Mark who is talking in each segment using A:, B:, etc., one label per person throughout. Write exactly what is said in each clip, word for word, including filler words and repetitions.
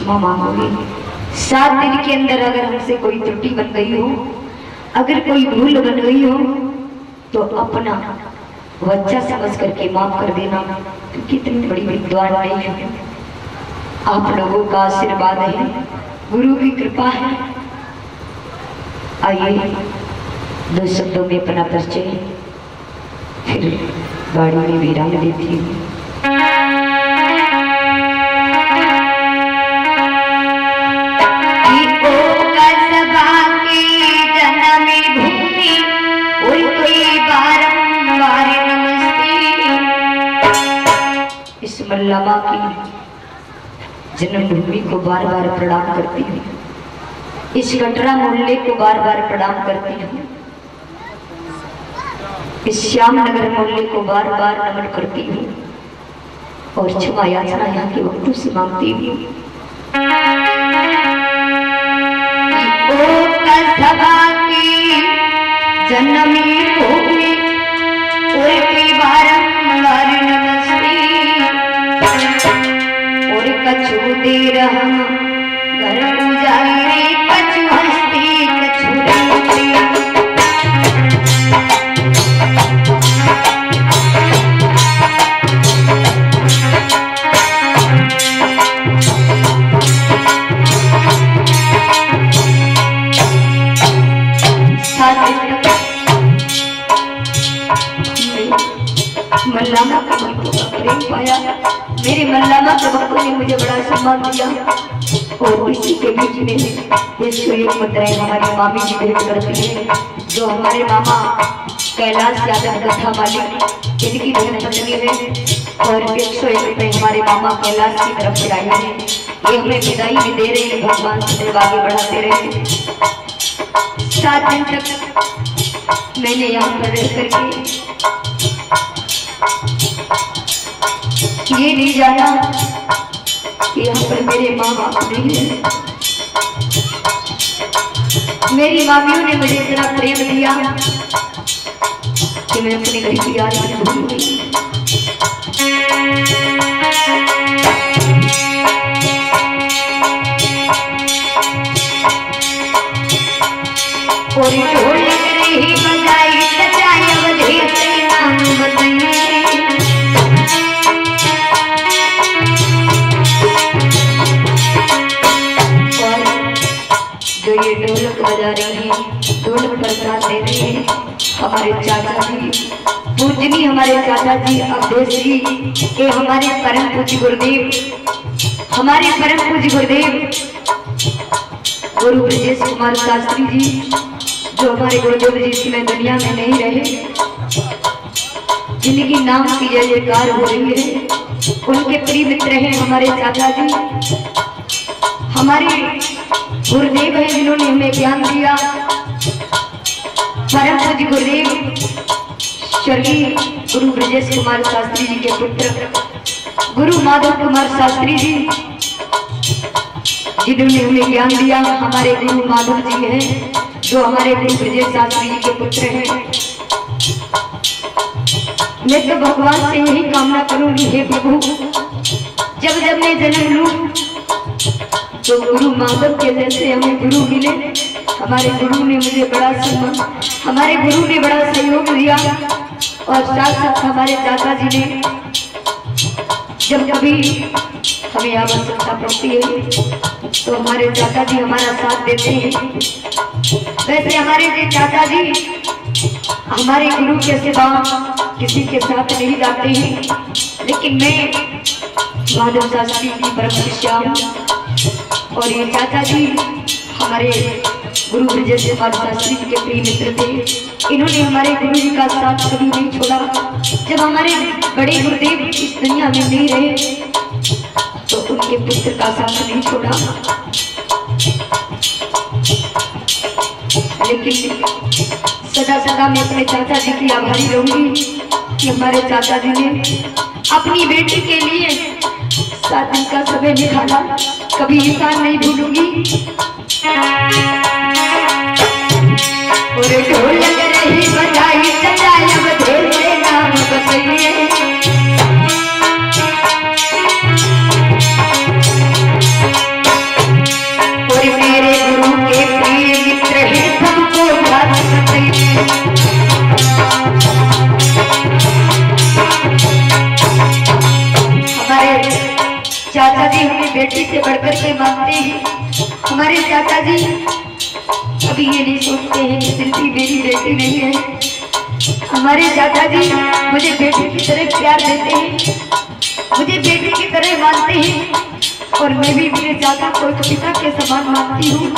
A: क्षमा मांगोगे। सात दिन के अंदर अगर हमसे कोई त्रुटि बन गई हो, अगर कोई भूल बन गई हो, तो अपना बच्चा समझ करके माफ कर देना, क्योंकि इतनी बड़ी बड़ी दुआ नहीं है। आप लोगों का आशीर्वाद है, गुरु की कृपा है। आइए दो शब्दों में अपना परिचय फिर गाड़ी में विराम देती हूँ। इस मल्लामा की जन्मभूमि को बार बार प्रणाम करती हूँ, इस कटरा मोहल्ले को बार बार प्रणाम करती हूँ, इस श्यामनगर मोहल्ले को बार बार नमन करती हूँ और क्षमा याचना यहाँ के भक्तों से मांगती हूँ। जन्मी भूमि और बारंबार नमस्ते और कछु देर हम घर गुजारे, कछु हंसते कछु रोते। मल्लामा के भक्तों का प्रेम पाया, मेरे मल्लामा के भक्तों ने मुझे बड़ा सम्मान दिया और इसी के बीच में ये सूर्य मुद्राएं हमारी मामी जी भेंट करती है, जो हमारे मामा कैलाश यादव कथा मालिक इनकी बहन पत्नी है और एक सौ एक रुपये हमारे मामा कैलाश की तरफ से आए हैं। ये हमें विदाई में दे रहे हैं, भगवान सदैव आगे बढ़ाते रहे। सात दिन तक मैंने यहाँ पर रह करके ये नहीं जाना कि यहाँ पर मेरे माँ बाप नहीं है। मेरी मामियों ने मुझे इतना प्रेम दिया कि मैं अपने घर की याद में भूल गई। और ढोल रही बजाई सजाई अवधेश नाम बताइए। ये ढोलक बजा रहे हैं, ढोलक प्रसाद दे रहे हैं हमारे चाचा जी, पूजनी हमारे चाचा जी अवधेश जी, ये हमारे परम पूज्य गुरुदेव, हमारे परम पूज्य गुरुदेव गुरु ब्रजेश कुमार शास्त्री जी, जो हमारे गुरुदेव जी इसमें दुनिया में नहीं रहे, जिनकी नाम की जय जयकार हो रही है, उनके प्रिय मित्र हैं हमारे चाचा जी, हमारे गुरुदेव है जिन्होंने हमें ज्ञान दिया। परम पूज्य गुरुदेव स्वर्गीय गुरु ब्रजेश कुमार शास्त्री जी के पुत्र गुरु माधव कुमार शास्त्री जी, जिन्होंने हमें ज्ञान दिया। हमारे गुरु माधव जी हैं, जो हमारे गुरु ब्रजेश शास्त्री जी के पुत्र हैं। मैं तो भगवान से यही कामना करूंगी, हे प्रभु, जब जब मैं जन्म लूं तो गुरु माधव के जैसे हमें गुरु मिले। हमारे गुरु ने मुझे बड़ा सम्मान, हमारे गुरु ने बड़ा सहयोग दिया और साथ साथ हमारे चाचा जी ने जब कभी हमें आवश्यकता पड़ती है तो हमारे चाचा जी हमारा साथ देते हैं। वैसे हमारे जो चाचा जी हमारे गुरु के सिवा किसी के साथ नहीं जाते हैं, लेकिन मैं माधव शास्त्री की परम शिष्या हूँ और ये चाचा जी हमारे गुरु ब्रजेश कुमार शास्त्री जी के प्रिय मित्र थे। इन्होंने हमारे गुरु जी का साथ कभी नहीं छोड़ा। जब हमारे बड़े गुरुदेव इस दुनिया में नहीं रहे तो उनके पुत्र का साथ नहीं छोड़ा। लेकिन सदा सदा मैं अपने चाचा जी की आभारी रहूंगी कि हमारे चाचा जी ने अपनी बेटी के लिए सात दिन का समय निकाला, कभी इंसान नहीं भूलूंगी। और ढोल लग रही बजाई सजाई अवधेश नाम बताइए। से बढ़कर के मानते हैं। हमारे चाचा जी अभी ये नहीं सोचते हैं कि शिल्पी मेरी बेटी नहीं है। हमारे चाचा जी मुझे बेटी की तरह प्यार देते हैं, मुझे बेटी की तरह मानते हैं और मैं भी मेरे चाचा को एक पिता के समान मानती हूँ।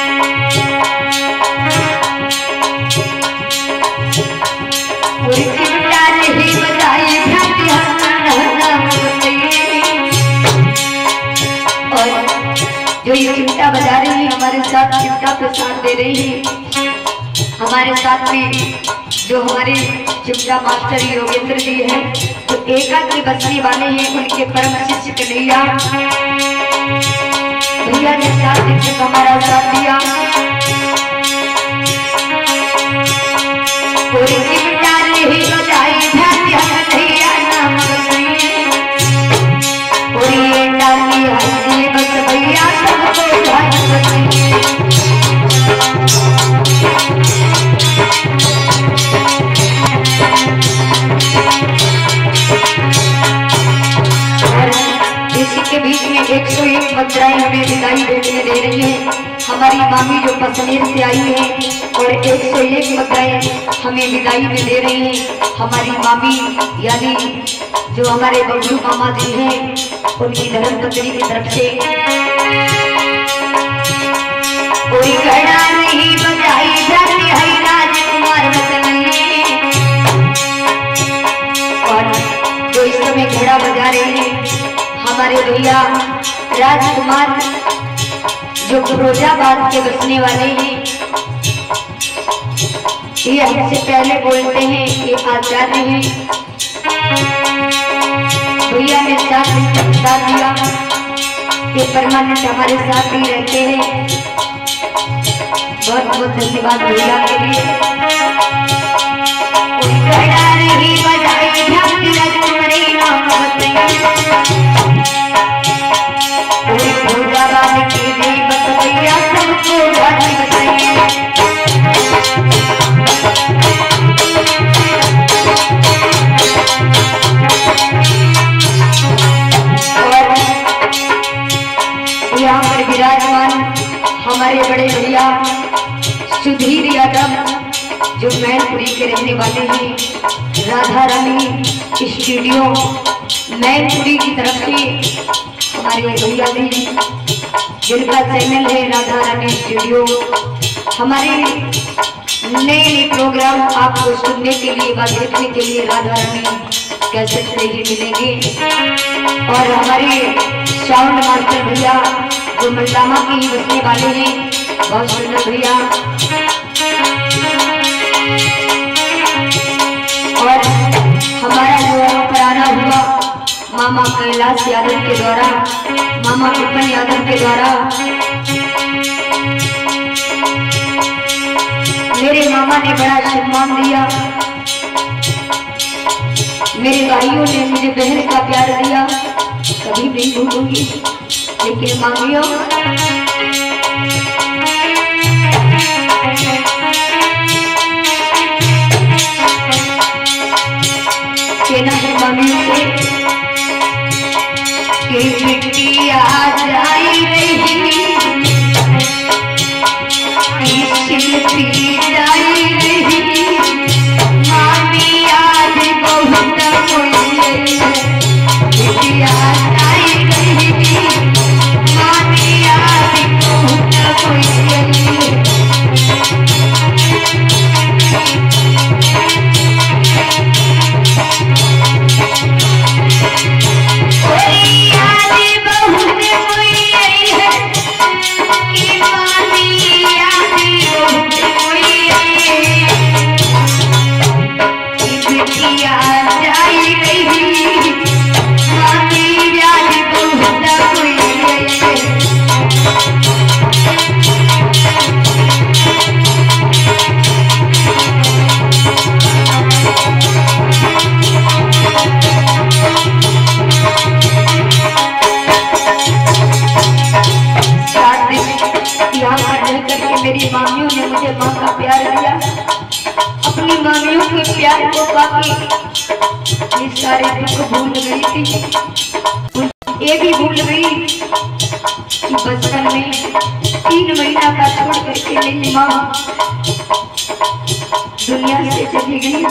A: और जो ये चिमटा बजा रही है हमारे साथ चिमटा पे साथ दे रही है, हमारे साथ में जो हमारे चिमटा मास्टर योगेंद्र जी हैं, जो एका की बसने वाले हैं, उनके परम शिष्य कन्हैया भैया ने साथ दिन हमारा साथ दिया। पूरी चिमटा नहीं बजाई कन्हैया नाम पूरी डाली हंसी बस भैया सबको इसी के बीच में एक सौ एक मुद्राएं हमें विदाई देने दे रही है हमारी मामी जो पसनेर से आई है, और एक सौ एक मुद्राएं हमें विदाई में दे रही है हमारी मामी यानी जो हमारे बबलू मामा जी हैं, उनकी धर्मपत्नी की तरफ से। कोई घड़ा नहीं बजाई जाती है राजकुमार वतन, और जो इस समय घड़ा बजा रहे हैं हमारे भैया राजकुमार जो फिरोजाबाद के बसने वाले हैं। ये हमसे पहले बोलते हैं, ये आचार्य हैं। भैया ने साथ साथ दिया, ये परमानेंट हमारे साथ ही रहते हैं। बहुत बहुत धन्यवाद भैया के लिए। फिरोजाबाद की भी बस भैया सबको बताइए। यहाँ पर विराजमान हमारे बड़े भैया सुधीर यादव जो मैनपुरी के रहने वाले हैं, राधा रानी स्टूडियो मैनपुरी की तरफ से हमारे भैया जी जिनका चैनल है राधा रानी स्टूडियो। हमारे नए नए प्रोग्राम आपको सुनने के लिए व देखने के लिए राधा रानी कैसेट से ही मिलेंगे। और हमारे साउंड मास्टर भैया जो मल्लामा के ही बसने वाले हैं, बहुत सुंदर भैया। और हमारा जो यहाँ पर आना हुआ मामा कैलाश यादव के द्वारा, मामा पिपन यादव के द्वारा। मेरे मामा ने बड़ा सम्मान दिया, मेरे भाइयों ने मुझे बहन का प्यार दिया, कभी नहीं भूलूंगी। लेकिन मामियों कहना है मामियों से कि मिट्टी आज आई रही, शिल्पी आई रही, मामी आज बहुत कोई मिट्टी आज आई रही, मामी आज बहुत कोई। मेरी मामियों ने मुझे माँ का प्यार दिया, अपनी मामियों के प्यार को पाके ये सारे दुख भूल गई थी। ये भी भूल गई कि बचपन में तीन महीना का छोड़ करके मेरी माँ दुनिया से चली गई।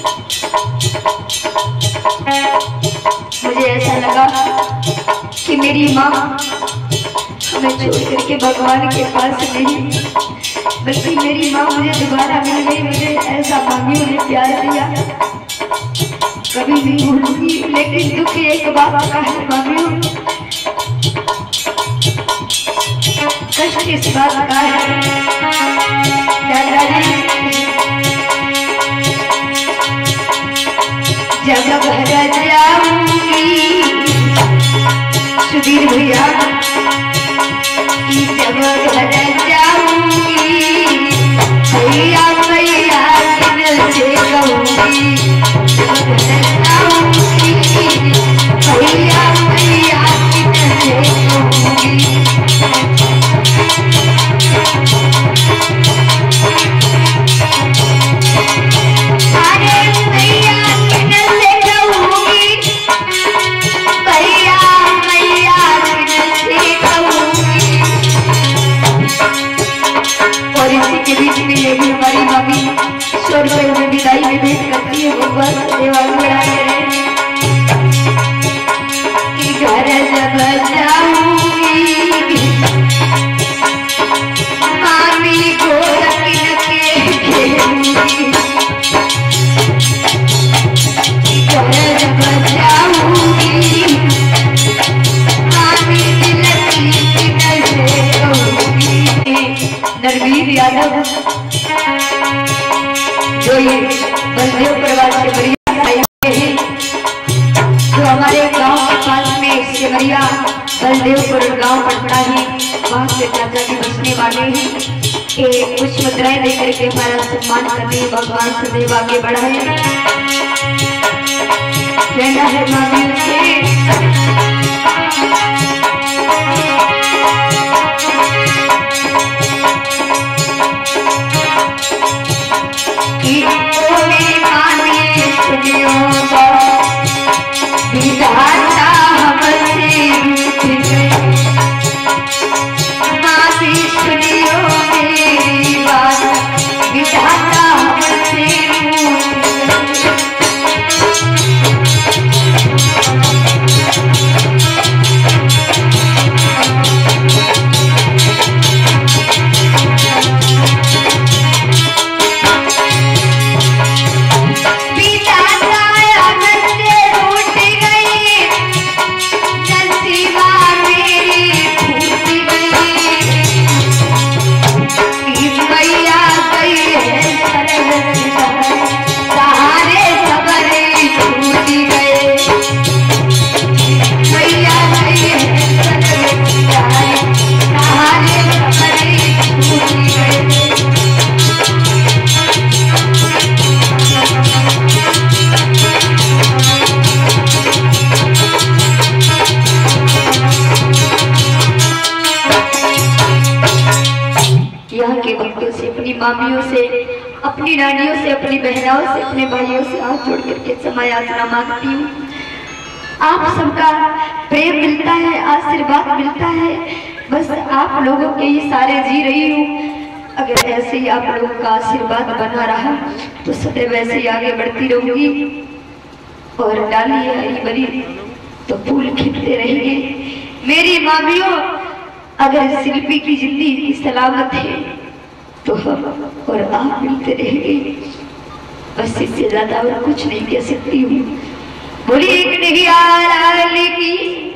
A: मुझे ऐसा लगा कि मेरी माँ हमें छोड़ करके भगवान के पास नहीं, बल्कि मेरी माँ मुझे दोबारा मिल गई। मुझे ऐसा मामियों ने प्यार दिया, कभी नहीं भूलूंगी। लेकिन दुख एक बात का है मामियों, कष्ट इस बात का है दादाजी, जब घर जाऊंगी सुधीर भैया कि जब घर जाऊंगी भैया भैया दिल से कहूंगी, जब घर जाऊंगी भैया भैया दिल से कहूंगी। हमारी मम्मी सौ रुपए में विदाई में भेंट करती है, वो बस सेवा बढ़ा करे कि घर जब जाऊंगी मामी को रखने के खेलूंगी, घर जब जाऊंगी मामी दिल की नजरे कहूंगी। नरवीर यादव जो ये बलदेव परिवार से बढ़िया आए हैं, जो हमारे गांव के पास में सिमरिया बलदेवपुर गांव पड़ता है, वहां से चाचा जी बसने वाले हैं। ये कुछ मुद्राएं देकर के हमारा सम्मान करने भगवान सदैव आगे बढ़ाए। कहना है मामी से विधाता हमसे रूठ गए, मासी सुनियो मेरी बात, विधाता हमसे रूठ मामियों से, अपनी नानियों से, अपनी बहनाओं से, अपने भाइयों से हाथ जोड़ करके क्षमा याचना मांगती हूँ। आप सबका प्रेम मिलता है, आशीर्वाद मिलता है, बस आप लोगों के ही सारे जी रही हूँ। अगर ऐसे ही आप लोगों का आशीर्वाद बना रहा तो सदैव वैसे ही आगे बढ़ती रहूंगी और डाली हरी भरी तो फूल खिलते रहेंगे। मेरी मामियों, अगर शिल्पी की जिंदगी सलामत है तो हम और आप मिलते रहेंगे, बस इससे ज्यादा और कुछ नहीं कह सकती हूँ। बोलिए एक नहीं आ रहा की